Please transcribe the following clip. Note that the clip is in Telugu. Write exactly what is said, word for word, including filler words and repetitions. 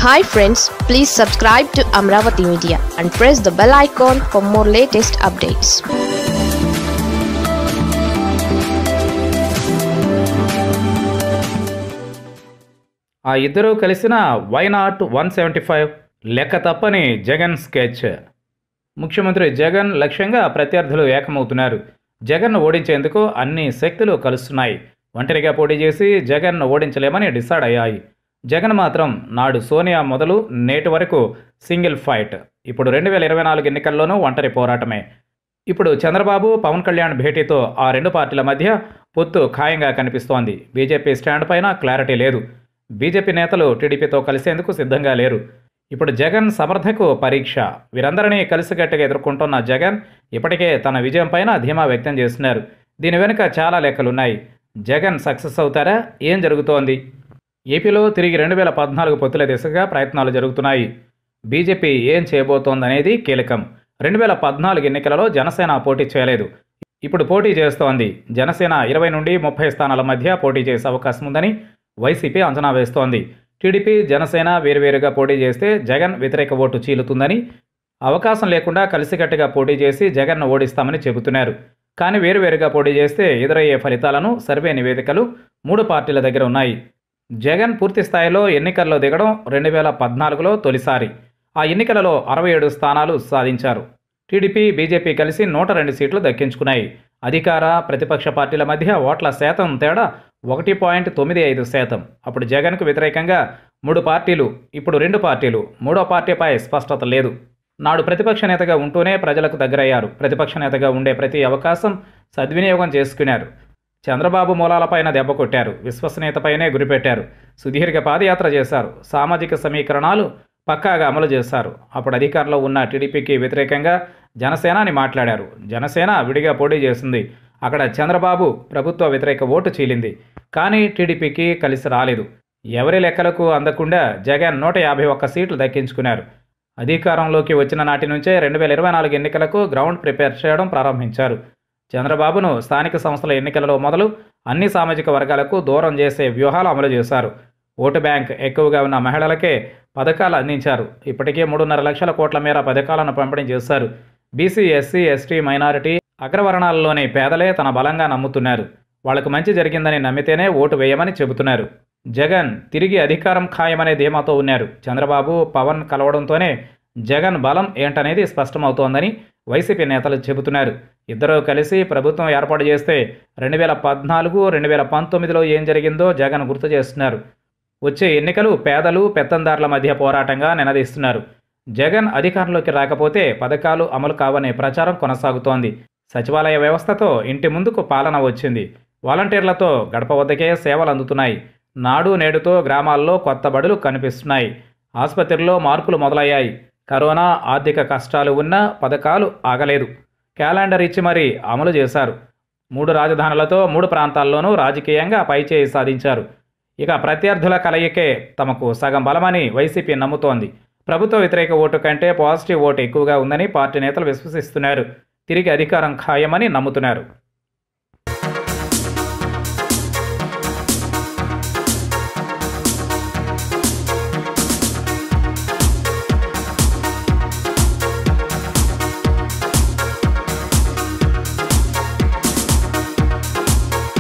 Hi friends, please subscribe to Amaravathi Media and press the bell icon for more latest updates. ఆ ఇద్దరూ కలిసిన why not one seventy five లెక్క తప్పని జగన్ స్కెచ్. ముఖ్యమంత్రి జగన్ లక్ష్యంగా ప్రత్యర్థులు ఏకమవుతున్నారు. జగన్ను ఓడించేందుకు అన్ని శక్తులు కలుస్తున్నాయి. ఒంటరిగా పోటీ చేసి జగన్ను ఓడించలేమని డిసైడ్ అయ్యాయి. జగన్ మాత్రం నాడు సోనియా మొదలు నేటి వరకు సింగిల్ ఫైట్. ఇప్పుడు రెండు వేల ఇరవై నాలుగు ఎన్నికల్లోనూ ఒంటరి పోరాటమే. ఇప్పుడు చంద్రబాబు పవన్ కళ్యాణ్ భేటీతో ఆ రెండు పార్టీల మధ్య పొత్తు ఖాయంగా కనిపిస్తోంది. బీజేపీ స్టాండ్ పైన క్లారిటీ లేదు. బీజేపీ నేతలు టీడీపీతో కలిసేందుకు సిద్ధంగా లేరు. ఇప్పుడు జగన్ సమర్థకు పరీక్ష. వీరందరినీ కలిసికట్టుగా ఎదుర్కొంటున్న జగన్ ఇప్పటికే తన విజయం పైన ధీమా వ్యక్తం చేస్తున్నారు. దీని వెనుక చాలా లెక్కలున్నాయి. జగన్ సక్సెస్ అవుతారా? ఏం జరుగుతోంది? ఏపీలో తిరిగి రెండు వేల పద్నాలుగు పొత్తుల దిశగా ప్రయత్నాలు జరుగుతున్నాయి. బీజేపీ ఏం చేయబోతోందనేది కీలకం. రెండు వేల పద్నాలుగు ఎన్నికలలో జనసేన పోటీ చేయలేదు. ఇప్పుడు పోటీ చేస్తోంది. జనసేన ఇరవై నుండి ముప్పై స్థానాల మధ్య పోటీ చేసే అవకాశం ఉందని వైసీపీ అంచనా వేస్తోంది. టీడీపీ జనసేన వేరువేరుగా పోటీ చేస్తే జగన్ వ్యతిరేక ఓటు చీలుతుందని, అవకాశం లేకుండా కలిసికట్టుగా పోటీ చేసి జగన్ను ఓడిస్తామని చెబుతున్నారు. కానీ వేరువేరుగా పోటీ చేస్తే ఎదురయ్యే ఫలితాలను సర్వే నివేదికలు మూడు పార్టీల దగ్గర ఉన్నాయి. జగన్ పూర్తి స్థాయిలో ఎన్నికల్లో దిగడం రెండు వేల పద్నాలుగులో తొలిసారి. ఆ ఎన్నికలలో అరవై ఏడు స్థానాలు సాధించారు. టీడీపీ బీజేపీ కలిసి నూట రెండు సీట్లు దక్కించుకున్నాయి. అధికార ప్రతిపక్ష పార్టీల మధ్య ఓట్ల శాతం తేడా ఒకటి పాయింట్ తొమ్మిది ఐదు శాతం. అప్పుడు జగన్కు వ్యతిరేకంగా మూడు పార్టీలు, ఇప్పుడు రెండు పార్టీలు. మూడో పార్టీపై స్పష్టత లేదు. నాడు ప్రతిపక్ష నేతగా ఉంటూనే ప్రజలకు దగ్గరయ్యారు. ప్రతిపక్ష నేతగా ఉండే ప్రతి అవకాశం సద్వినియోగం చేసుకున్నారు. చంద్రబాబు మూలాలపైన దెబ్బ కొట్టారు. విశ్వసనీయతపైనే గురిపెట్టారు. సుదీర్ఘ పాదయాత్ర చేశారు. సామాజిక సమీకరణాలు పక్కాగా అమలు చేశారు. అప్పుడు అధికారంలో ఉన్న టీడీపీకి వ్యతిరేకంగా జనసేన అని మాట్లాడారు. జనసేన విడిగా పోటీ చేసింది. అక్కడ చంద్రబాబు ప్రభుత్వ వ్యతిరేక ఓటు చీలింది. కానీ టీడీపీకి కలిసి రాలేదు. ఎవరి లెక్కలకు అందకుండా జగన్ నూట యాభై ఒక్క సీట్లు దక్కించుకున్నారు. అధికారంలోకి వచ్చిన నాటి నుంచే రెండు వేల ఇరవై నాలుగు ఎన్నికలకు గ్రౌండ్ ప్రిపేర్ చేయడం ప్రారంభించారు. చంద్రబాబును స్థానిక సంస్థల ఎన్నికలలో మొదలు అన్ని సామాజిక వర్గాలకు దూరం చేసే వ్యూహాలు అమలు చేశారు. ఓటు బ్యాంక్ ఎక్కువగా ఉన్న మహిళలకే పథకాలు అందించారు. ఇప్పటికే మూడున్నర లక్షల కోట్ల మేర పథకాలను పంపిణీ చేశారు. బీసీ, ఎస్సీ, ఎస్టీ, మైనారిటీ, అగ్రవర్ణాలలోని పేదలే తన బలంగా నమ్ముతున్నారు. వాళ్లకు మంచి జరిగిందని నమ్మితేనే ఓటు వేయమని చెబుతున్నారు. జగన్ తిరిగి అధికారం ఖాయమనే ధీమాతో ఉన్నారు. చంద్రబాబు పవన్ కలవడంతోనే జగన్ బలం ఏంటనేది స్పష్టమవుతోందని వైసీపీ నేతలు చెబుతున్నారు. ఇద్దరూ కలిసి ప్రభుత్వం ఏర్పాటు చేస్తే రెండు వేల పద్నాలుగు రెండు వేల పంతొమ్మిదిలో ఏం జరిగిందో జగన్ గుర్తు చేస్తున్నారు. వచ్చే ఎన్నికలు పేదలు పెత్తందారుల మధ్య పోరాటంగా నినదీస్తున్నారు. జగన్ అధికారంలోకి రాకపోతే పథకాలు అమలు కావనే ప్రచారం కొనసాగుతోంది. సచివాలయ వ్యవస్థతో ఇంటి ముందుకు పాలన వచ్చింది. వాలంటీర్లతో గడప వద్దకే సేవలు అందుతున్నాయి. నాడు నేడుతో గ్రామాల్లో కొత్త బడులు కనిపిస్తున్నాయి. ఆసుపత్రుల్లో మార్పులు మొదలయ్యాయి. కరోనా, ఆర్థిక కష్టాలు ఉన్నా పథకాలు ఆగలేదు. క్యాలెండర్ ఇచ్చి మరీ అమలు చేశారు. మూడు రాజధానులతో మూడు ప్రాంతాల్లోనూ రాజకీయంగా పైచేయి సాధించారు. ఇక ప్రత్యర్థుల కలయికే తమకు సగం బలమని వైసీపీ నమ్ముతోంది. ప్రభుత్వ వ్యతిరేక ఓటు కంటే పాజిటివ్ ఓటు ఎక్కువగా ఉందని పార్టీ నేతలు విశ్వసిస్తున్నారు. తిరిగి అధికారం ఖాయమని నమ్ముతున్నారు.